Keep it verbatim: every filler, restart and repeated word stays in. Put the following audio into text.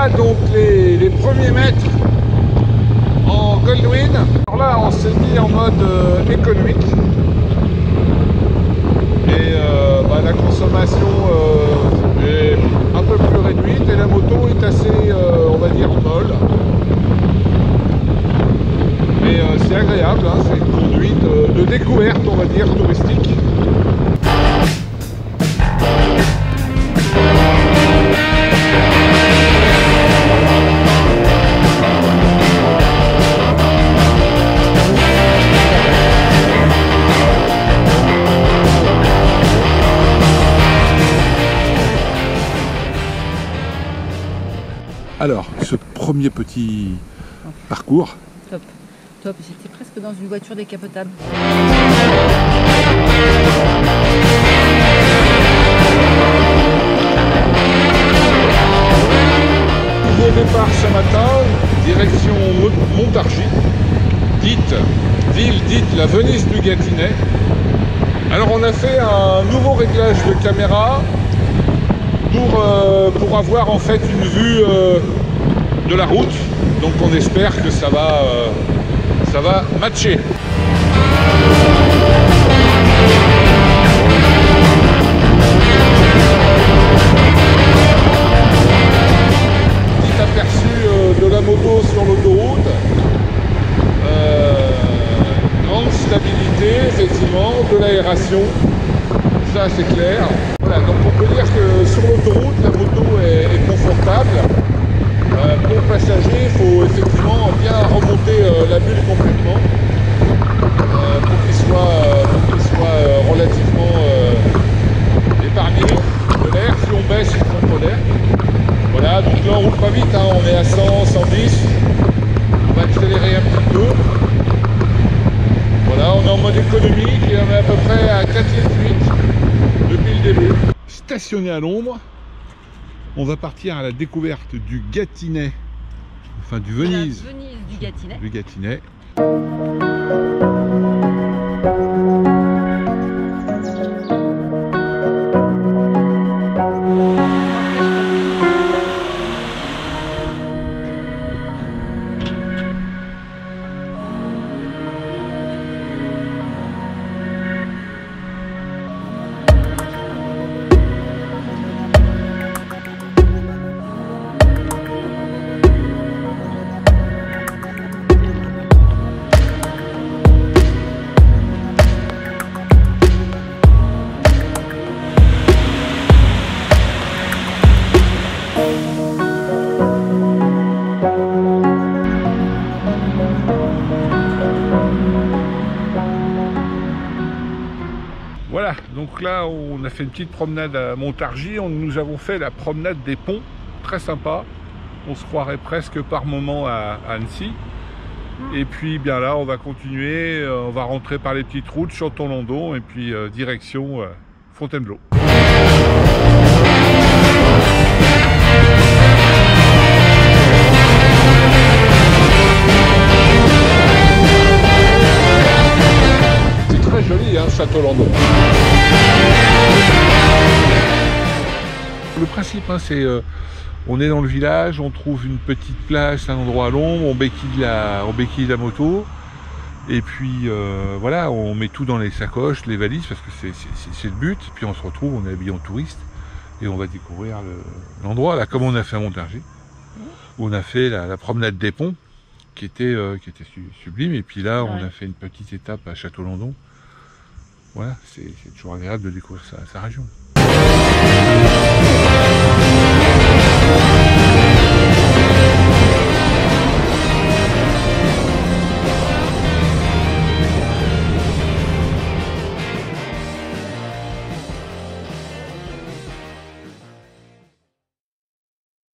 Voilà donc les, les premiers mètres en Goldwyn. Alors là on s'est mis en mode euh, économique et euh, bah, la consommation euh, est un peu plus réduite et la moto est assez euh, on va dire molle. Mais euh, c'est agréable, hein, c'est une conduite euh, de découverte on va dire touristique. Alors, ce premier petit parcours. Top, top, j'étais presque dans une voiture décapotable. Nouveau départ ce matin, direction Montargis, dite, ville dite la Venise du Gâtinais. Alors on a fait un nouveau réglage de caméra pour, euh, pour avoir en fait une vue euh, de la route. Donc on espère que ça va, euh, ça va matcher. Petit aperçu euh, de la moto sur l'autoroute. Euh, grande stabilité, effectivement, de l'aération. Ça c'est clair. Voilà, donc on peut dire que sur l'autoroute, la moto est, est confortable. Euh, pour le passager, il faut effectivement bien remonter euh, la bulle complètement euh, pour qu'il soit, euh, pour qu'il soit euh, relativement euh, épargné de l'air. Si on baisse, il prend l'air. Voilà, donc là on roule pas vite, hein, on est à cent, cent dix. On va accélérer un petit peu. Voilà, on est en mode économique et on est à peu près à quatre virgule huit depuis le début. Stationné à l'ombre. On va partir à la découverte du Gâtinais, enfin du Venise, La Venise du Gâtinais. Du Gâtinais. Voilà, donc là on a fait une petite promenade à Montargis, on, nous avons fait la promenade des ponts, très sympa, on se croirait presque par moment à, à Annecy. Et puis bien là on va continuer, euh, on va rentrer par les petites routes, Chanton-Landon et puis euh, direction euh, Fontainebleau. Très joli, hein, Château-Landon. Le principe, hein, c'est euh, on est dans le village, on trouve une petite plage, un endroit à l'ombre, on béquille la, on béquille la moto, et puis euh, voilà, on met tout dans les sacoches, les valises, parce que c'est le but. Puis on se retrouve, on est habillé en touriste, et on va découvrir l'endroit, le, là, comme on a fait à Montargis, où on a fait la, la promenade des ponts, qui était, euh, qui était sublime, et puis là, on a fait une petite étape à Château-Landon. Voilà, c'est toujours agréable de découvrir sa, sa région.